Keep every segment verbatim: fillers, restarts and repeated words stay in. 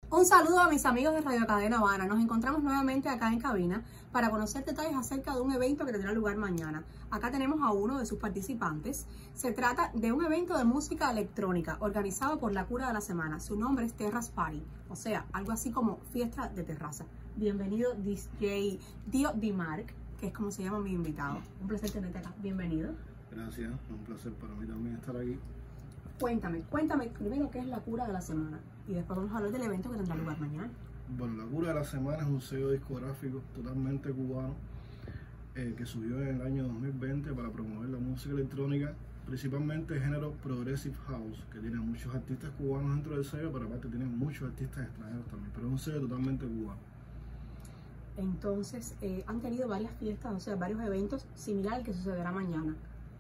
Un saludo a mis amigos de Radio Cadena Habana. Nos encontramos nuevamente acá en cabina para conocer detalles acerca de un evento que tendrá lugar mañana. Acá tenemos a uno de sus participantes. Se trata de un evento de música electrónica organizado por La Cura de la Semana. Su nombre es Terrace Party, o sea, algo así como fiesta de terraza. Bienvenido D J Dio Di Mark, que es como se llama mi invitado. Un placer tenerte acá. Bienvenido. Gracias, un placer para mí también estar aquí. Cuéntame, cuéntame primero qué es La Cura de la Semana y después vamos a hablar del evento que tendrá lugar mañana. Bueno, La Cura de la Semana es un sello discográfico totalmente cubano eh, que surgió en el año dos mil veinte para promover la música electrónica, principalmente el género Progressive House, que tiene muchos artistas cubanos dentro del sello, pero aparte tiene muchos artistas extranjeros también, pero es un sello totalmente cubano. Entonces, eh, han tenido varias fiestas, o sea, varios eventos similares al que sucederá mañana.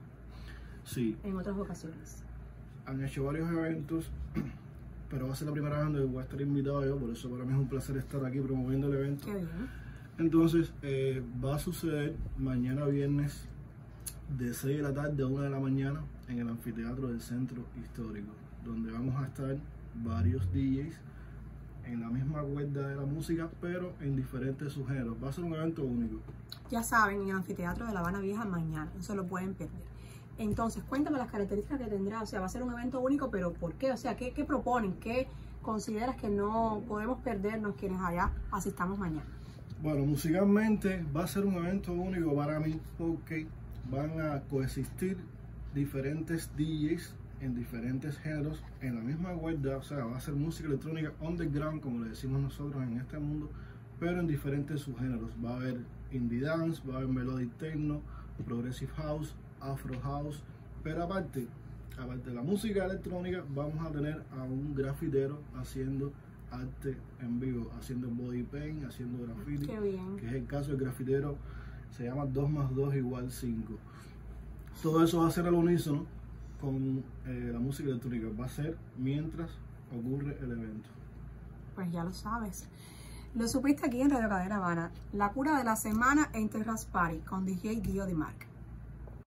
Sí. En otras ocasiones. Han hecho varios eventos, pero va a ser la primera vez donde voy a estar invitado yo, por eso para mí es un placer estar aquí promoviendo el evento. Qué bien. Entonces, eh, va a suceder mañana viernes de seis de la tarde a una de la mañana en el anfiteatro del Centro Histórico, donde vamos a estar varios D Js en la misma cuerda de la música, pero en diferentes subgéneros. Va a ser un evento único. Ya saben, en el anfiteatro de La Habana Vieja mañana, no se lo pueden perder. Entonces, cuéntame las características que tendrá, o sea, va a ser un evento único, pero ¿por qué? O sea, ¿qué, qué proponen? ¿Qué consideras que no podemos perdernos quienes allá asistamos mañana? Bueno, musicalmente va a ser un evento único para mí porque van a coexistir diferentes D Js en diferentes géneros en la misma cuerda, o sea, va a ser música electrónica underground, como le decimos nosotros en este mundo, pero en diferentes subgéneros. Va a haber indie dance, va a haber melodic techno, progressive house, afro house, pero aparte, aparte de la música electrónica, vamos a tener a un grafitero haciendo arte en vivo, haciendo body paint, haciendo graffiti. Qué bien. Que es el caso del grafitero, se llama dos más dos igual cinco. Todo eso va a ser al unísono con eh, la música electrónica, va a ser mientras ocurre el evento. Pues ya lo sabes. Lo supiste aquí en Radio Cadena Habana. La Cura de la Semana en Terrace Party con D J Dio Di Mark.